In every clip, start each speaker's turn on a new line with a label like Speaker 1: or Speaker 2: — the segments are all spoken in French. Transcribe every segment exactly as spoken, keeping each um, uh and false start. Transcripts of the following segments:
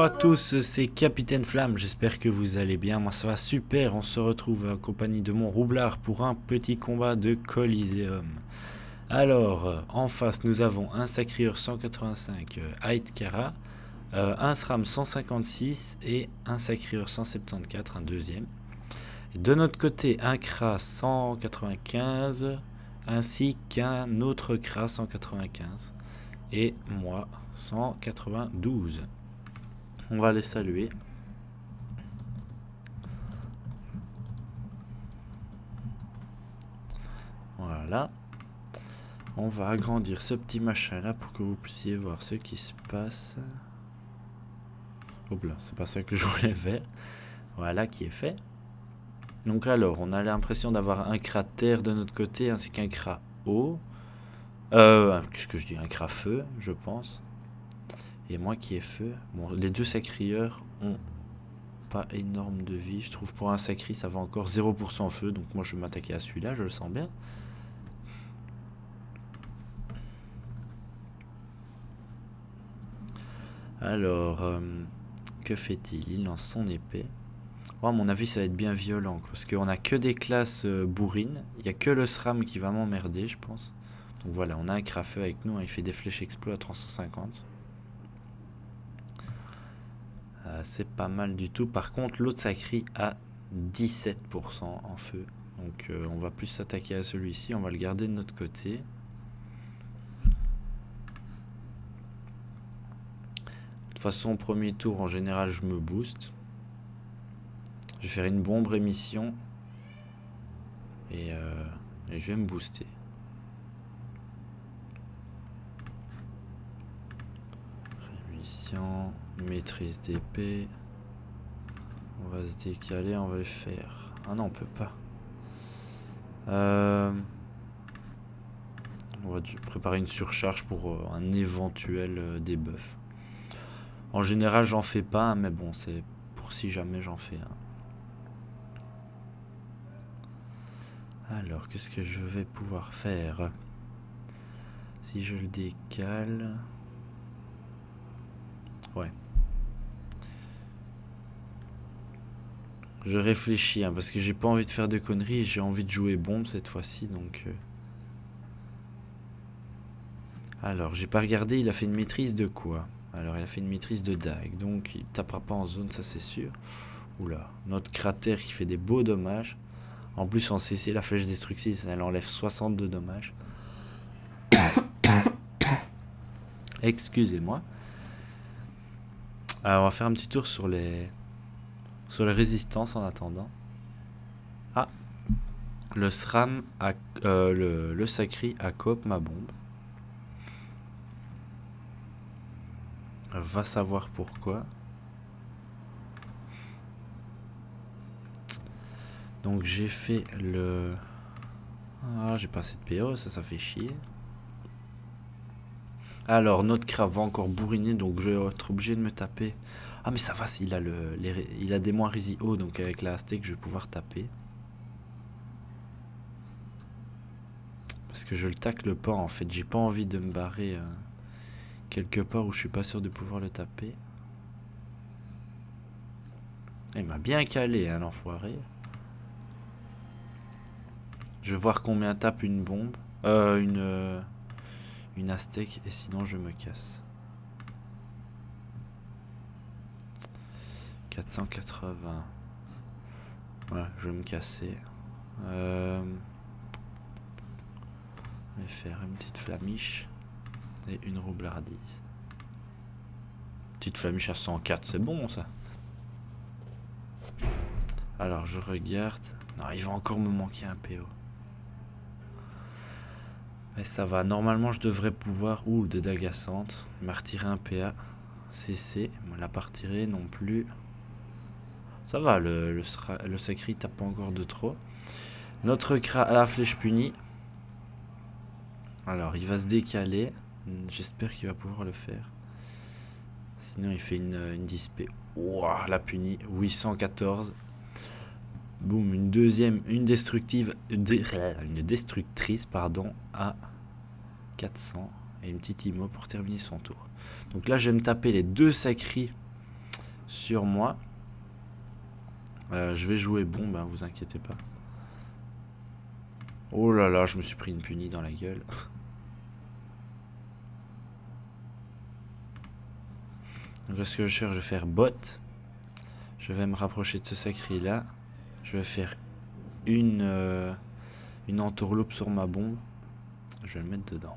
Speaker 1: à tous, c'est Capitaine Flamme, j'espère que vous allez bien, moi ça va super, on se retrouve en compagnie de mon roublard pour un petit combat de Coliseum. Alors, en face nous avons un Sacrieur cent quatre-vingt-cinq Aitkara, euh, un SRAM cent cinquante-six et un Sacrieur cent soixante-quatorze, un deuxième. Et de notre côté, un Kra cent quatre-vingt-quinze ainsi qu'un autre Kra cent quatre-vingt-quinze et moi cent quatre-vingt-douze. On va les saluer. Voilà. On va agrandir ce petit machin là pour que vous puissiez voir ce qui se passe. Hop là, c'est pas ça que je voulais faire. Voilà qui est fait. Donc alors, on a l'impression d'avoir un cratère de notre côté ainsi qu'un crat eau. Euh, qu'est-ce que je dis? Un crat feu, je pense. Et moi qui ai feu. Bon, les deux sacrieurs ont pas énorme de vie. Je trouve pour un sacri, ça va encore zéro pour cent feu. Donc moi, je vais m'attaquer à celui-là, je le sens bien. Alors, euh, que fait-il? Il lance son épée. Oh, à mon avis, ça va être bien violent. Parce qu'on a que des classes euh, bourrines. Il n'y a que le SRAM qui va m'emmerder, je pense. Donc voilà, on a un crafeu avec nous. Hein, il fait des flèches explos à trois cent cinquante. Euh, c'est pas mal du tout. Par contre, l'autre sacri a dix-sept pour cent en feu. Donc euh, on va plus s'attaquer à celui-ci. On va le garder de notre côté. De toute façon, au premier tour, en général, je me booste. Je vais faire une bombe rémission. Et, euh, et je vais me booster. Rémission, maîtrise d'épée. On va se décaler, on va le faire. Ah non, on peut pas. Euh, on va préparer une surcharge pour euh, un éventuel euh, debuff. En général, j'en fais pas, mais bon, c'est pour si jamais j'en fais un. Alors, qu'est-ce que je vais pouvoir faire? Si je le décale... Ouais. Je réfléchis, hein, parce que j'ai pas envie de faire de conneries et j'ai envie de jouer bombe cette fois-ci, donc... Euh... Alors, j'ai pas regardé, il a fait une maîtrise de quoi? Alors, il a fait une maîtrise de dague, donc il tapera pas en zone, ça c'est sûr. Oula, notre cratère qui fait des beaux dommages. En plus, en C C, la flèche destructrice, elle enlève soixante de dommages. Excusez-moi. Alors, on va faire un petit tour sur les... sur les résistances en attendant. Ah, le SRAM, a, euh, le, le sacri a coop ma bombe. Va savoir pourquoi. Donc j'ai fait le... Ah, j'ai pas assez de P O, ça, ça fait chier. Alors, notre crabe va encore bourriner, donc je vais être obligé de me taper. Ah, mais ça va, il a, le, les, il a des moins rési haut, donc avec la Aztec, je vais pouvoir taper. Parce que je le tacle pas, en fait. J'ai pas envie de me barrer euh, quelque part où je suis pas sûr de pouvoir le taper. Il m'a bien calé, hein, l'enfoiré. Je vais voir combien tape une bombe. Euh, une... Euh, une Aztec, et sinon je me casse. quatre cent quatre-vingts. Voilà, je vais me casser. Euh, je vais faire une petite flamiche et une roublardise. Petite flamiche à cent quatre, c'est bon ça. Alors je regarde. Non, il va encore me manquer un P O. Mais ça va, normalement je devrais pouvoir... Ouh, de d'agaçante. Il m'a retiré un P A. C C, il me l'a pas retiré non plus. Ça va, le, le, le sacri tape pas encore de trop. Notre cra à la flèche punie. Alors, il va se décaler. J'espère qu'il va pouvoir le faire. Sinon, il fait une, une dispé. Ouah, la punie. huit cent quatorze. Boum, une deuxième, une destructive, une destructrice, pardon, à quatre cents. Et une petite immo pour terminer son tour. Donc là, je vais me taper les deux sacris sur moi. Euh, je vais jouer bon, ben vous inquiétez pas. Oh là là, je me suis pris une punie dans la gueule. Donc là, ce que je cherche, je vais faire bot. Je vais me rapprocher de ce sacré là. Je vais faire une, euh, une entourloupe sur ma bombe. Je vais le mettre dedans.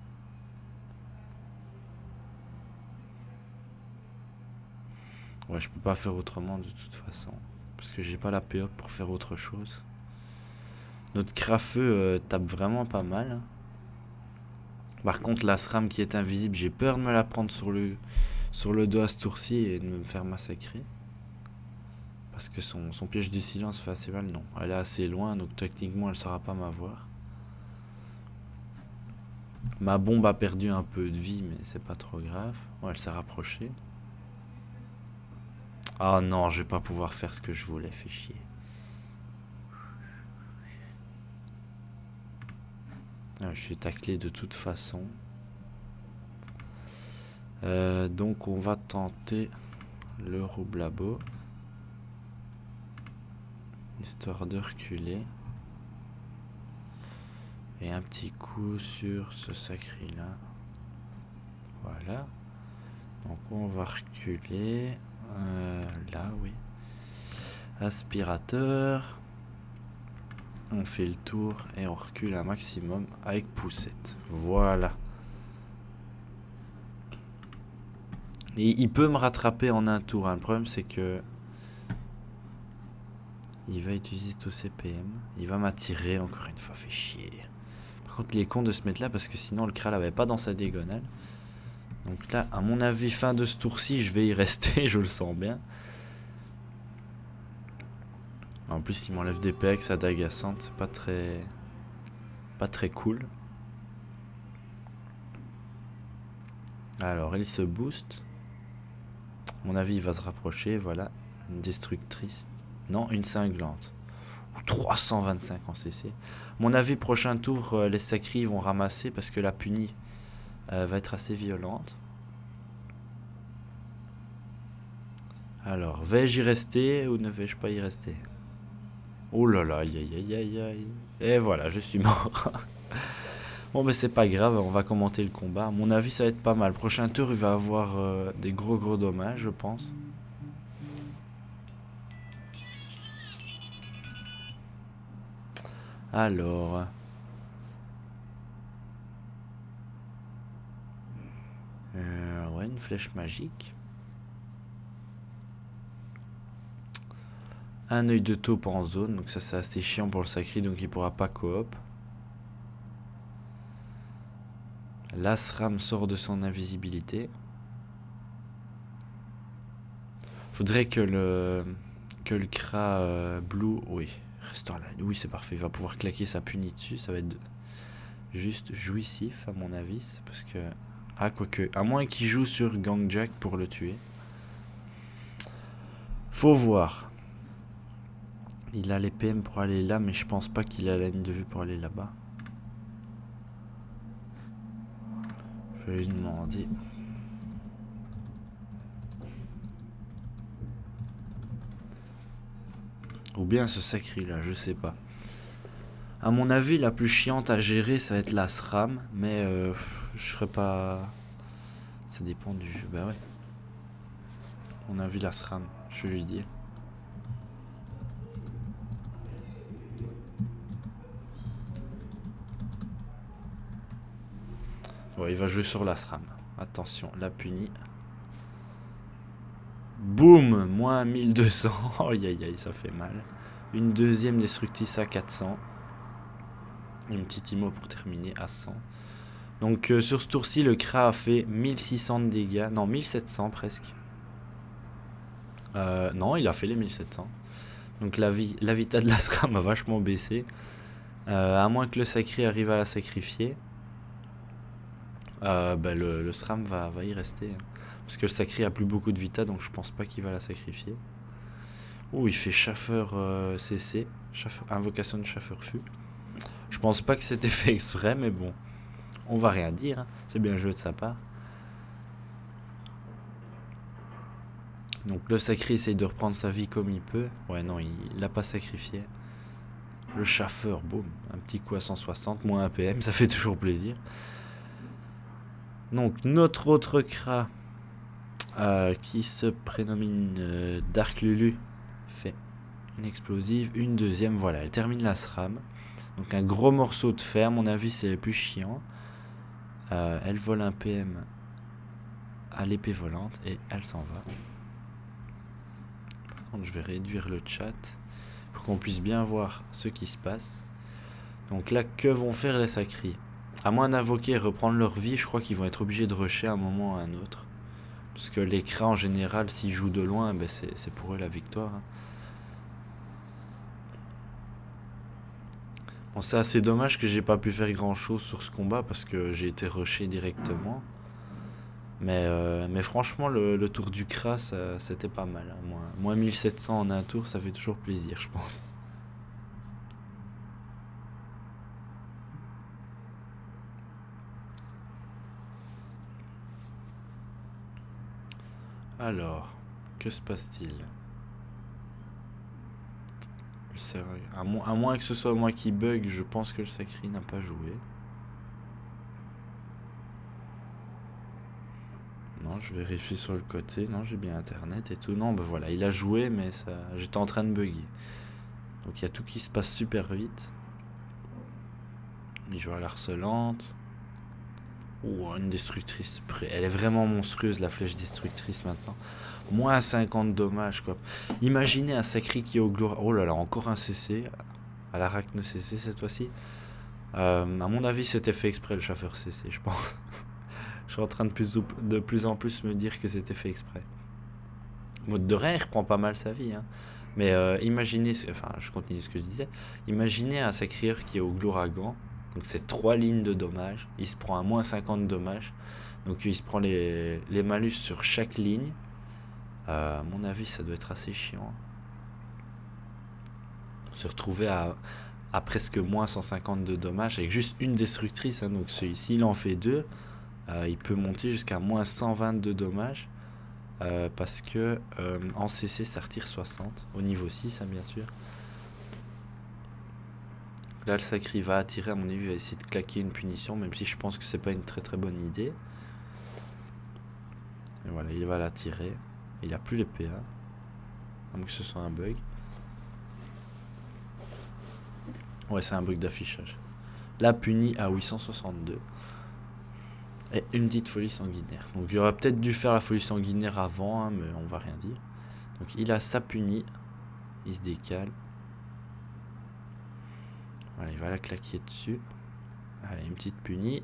Speaker 1: Ouais, je peux pas faire autrement de toute façon. Parce que j'ai pas la P O pour faire autre chose. Notre crafeu euh, tape vraiment pas mal. Par contre, la SRAM qui est invisible, j'ai peur de me la prendre sur le, sur le dos à ce tour-ci et de me faire massacrer. Parce que son, son piège du silence fait assez mal. Non, elle est assez loin, donc techniquement, elle ne saura pas m'avoir. Ma bombe a perdu un peu de vie, mais c'est pas trop grave. Ouais, elle s'est rapprochée. Ah non, je vais pas pouvoir faire ce que je voulais, fait chier. Ah, je suis taclé de toute façon. Euh, donc on va tenter le roublabo. Histoire de reculer. Et un petit coup sur ce sacré là. Voilà. Donc on va reculer. Euh, là, oui. Aspirateur. On fait le tour et on recule un maximum avec poussette. Voilà. Et il peut me rattraper en un tour. Hein. Le problème c'est que il va utiliser tous ses P M. Il va m'attirer encore une fois. Fait chier. Par contre il est con de se mettre là parce que sinon le Kral avait pas dans sa diagonale. Donc là à mon avis fin de ce tour-ci je vais y rester. Je le sens bien. En plus il m'enlève des P X à d'agaçante. C'est pas très pas très cool. Alors il se booste. À mon avis il va se rapprocher. Voilà. Une destructrice. Non, une cinglante. trois cent vingt-cinq en C C. À mon avis prochain tour euh, les sacris vont ramasser parce que la punie euh, va être assez violente. Alors vais-je y rester ou ne vais-je pas y rester? Oh là là, aïe aïe aïe aïe. Et voilà, je suis mort. Bon, mais c'est pas grave, on va commenter le combat. À mon avis, ça va être pas mal. Prochain tour, il va avoir euh, des gros gros dommages, je pense. Alors. Euh, ouais, une flèche magique. Un œil de taupe en zone, donc ça c'est assez chiant pour le sacré, donc il pourra pas coop. L'Asram sort de son invisibilité. Faudrait que le que le Kra euh, Blue, oui, restaure là, oui c'est parfait, il va pouvoir claquer sa punie dessus, ça va être juste jouissif à mon avis, parce que ah quoique, à moins qu'il joue sur Gangjack pour le tuer. Faut voir. Il a les P M pour aller là, mais je pense pas qu'il a la ligne de vue pour aller là-bas. Je vais lui demander. Ou bien ce sacré là, je sais pas. À mon avis, la plus chiante à gérer, ça va être la SRAM, mais euh, je serais pas. Ça dépend du jeu. Bah ouais. On a vu la SRAM, je vais lui dire. Ouais, il va jouer sur la SRAM. Attention, la punie. Boum, moins mille deux cents. Aïe aïe aïe, ça fait mal. Une deuxième destructrice à quatre cents. Une petite immo pour terminer à cent. Donc euh, sur ce tour-ci, le Kra a fait mille six cents de dégâts. Non, mille sept cents presque. Euh, non, il a fait les mille sept cents. Donc la, vie, la vita de la SRAM a vachement baissé. Euh, à moins que le sacré arrive à la sacrifier. Euh, bah, le, le SRAM va, va y rester. Hein. Parce que le sacré a plus beaucoup de vita, donc je pense pas qu'il va la sacrifier. Oh, il fait chaffeur euh, C C. Chaffeur, invocation de chaffeur fût. Je pense pas que c'était fait exprès, mais bon. On va rien dire. Hein. C'est bien joué de sa part. Donc le sacré essaye de reprendre sa vie comme il peut. Ouais non, il l'a pas sacrifié. Le chaffeur, boum, un petit coup à cent soixante, moins un P M, ça fait toujours plaisir. Donc notre autre Kra, euh, qui se prénomine euh, Dark Lulu, fait une explosive, une deuxième, voilà, elle termine la SRAM. Donc un gros morceau de fer, à mon avis c'est le plus chiant. Euh, elle vole un P M à l'épée volante et elle s'en va. Par contre je vais réduire le chat pour qu'on puisse bien voir ce qui se passe. Donc là, que vont faire les sacris? À moins d'invoquer et reprendre leur vie, je crois qu'ils vont être obligés de rusher à un moment ou à un autre. Parce que les Kra en général, s'ils jouent de loin, ben c'est pour eux la victoire. Hein. Bon, c'est assez dommage que j'ai pas pu faire grand chose sur ce combat parce que j'ai été rushé directement. Mais, euh, mais franchement, le, le tour du Kra, c'était pas mal. Hein. Moins, moins mille sept cents en un tour, ça fait toujours plaisir, je pense. Alors, que se passe-t-il? À, mo à moins que ce soit moi qui bug, je pense que le sacré n'a pas joué. Non, je vérifie sur le côté. Non, j'ai bien internet et tout. Non, ben voilà, il a joué, mais ça, j'étais en train de bugger. Donc il y a tout qui se passe super vite. Il joue à l'harcelante. Oh, une destructrice. Elle est vraiment monstrueuse, la flèche destructrice maintenant. Moins cinquante dommages, quoi. Imaginez un sacré qui est au gloire. Oh là là, encore un C C. À l'arachne C C cette fois-ci. Euh, à mon avis, c'était fait exprès le chaffeur C C, je pense. Je suis en train de plus, de plus en plus me dire que c'était fait exprès. Mode de rien, il reprend pas mal sa vie. Hein. Mais euh, imaginez, enfin, je continue ce que je disais. Imaginez un sacrieur qui est au glouragan. Donc c'est trois lignes de dommages. Il se prend à moins cinquante dommages. Donc il se prend les, les malus sur chaque ligne. Euh, à mon avis, ça doit être assez chiant. Se retrouver à, à presque moins cent cinquante de dommages avec juste une destructrice. Hein, donc celui-ci, il en fait deux. Euh, il peut monter jusqu'à moins cent vingt de dommages. Euh, parce que euh, en C C, ça retire soixante. Au niveau six, hein, bien sûr. Là, le sacré va attirer, à mon avis, il va essayer de claquer une punition, même si je pense que c'est pas une très très bonne idée. Et voilà, il va l'attirer. Il a plus les P A. À moins que ce soit un bug. Ouais, c'est un bug d'affichage. Là, puni à huit cent soixante-deux. Et une petite folie sanguinaire. Donc, il aurait peut-être dû faire la folie sanguinaire avant, hein, mais on va rien dire. Donc, il a sa punie. Il se décale. Voilà, il va la claquer dessus. Allez, une petite punie.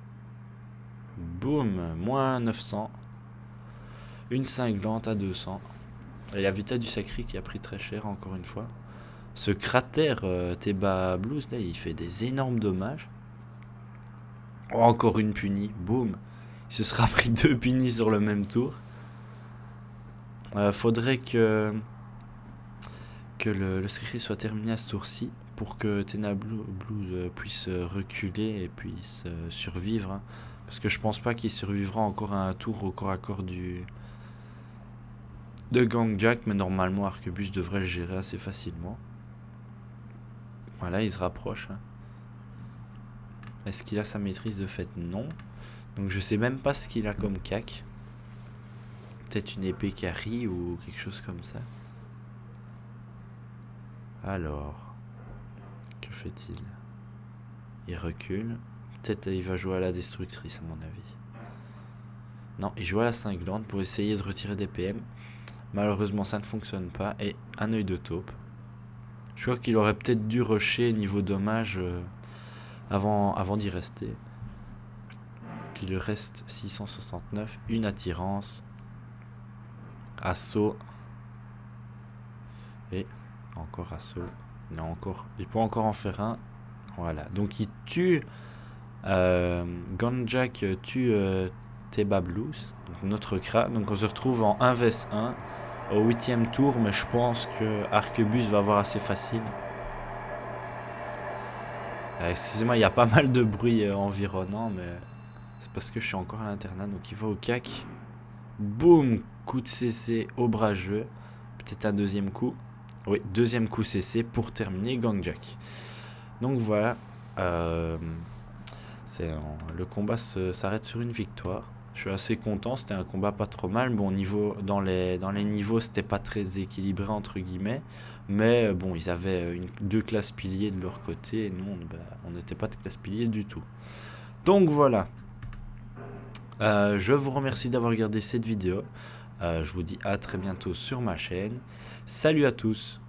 Speaker 1: Boum, moins neuf cents. Une cinglante à deux cents. Et la vitesse du sacré qui a pris très cher, encore une fois. Ce cratère euh, Teba Blues, là, il fait des énormes dommages. Oh, encore une punie. Boum. Il se sera pris deux punies sur le même tour. Euh, faudrait que, que le, le sacré soit terminé à ce tour-ci. Pour que Tena Blue, Blue euh, puisse reculer et puisse euh, survivre. Hein. Parce que je pense pas qu'il survivra encore à un tour au corps à corps du de Gangjack, mais normalement Arquebus devrait le gérer assez facilement. Voilà, il se rapproche. Hein. Est-ce qu'il a sa maîtrise de fait? Non. Donc je sais même pas ce qu'il a comme cac. Peut-être une épée carry ou quelque chose comme ça. Alors... Que fait-il? Il recule. Peut-être il va jouer à la destructrice à mon avis. Non, il joue à la cinglante pour essayer de retirer des P M. Malheureusement ça ne fonctionne pas. Et un œil de taupe. Je crois qu'il aurait peut-être dû rusher niveau dommage euh, avant, avant d'y rester. Il lui reste six cent soixante-neuf. Une attirance. Assaut. Et encore assaut. Il, a encore, il peut encore en faire un. Voilà. Donc il tue. Euh, Gangjack tue euh, Teba Blues. Donc notre Kra. Donc on se retrouve en un vs un. Au huitième tour. Mais je pense que Arquebus va avoir assez facile. Euh, Excusez-moi, il y a pas mal de bruit euh, environnant. Mais c'est parce que je suis encore à l'internat. Donc il va au cac. Boum. coup de C C au brageux. Peut-être un deuxième coup. Oui, deuxième coup C C pour terminer Gang Jack. Donc voilà. Euh, c'est, le combat s'arrête sur une victoire. Je suis assez content, c'était un combat pas trop mal. Bon, niveau, dans, les, dans les niveaux, c'était pas très équilibré, entre guillemets. Mais bon, ils avaient une, deux classes piliers de leur côté. Et nous, bah, on n'était pas de classe pilier du tout. Donc voilà. Euh, je vous remercie d'avoir regardé cette vidéo. Euh, je vous dis à très bientôt sur ma chaîne. Salut à tous.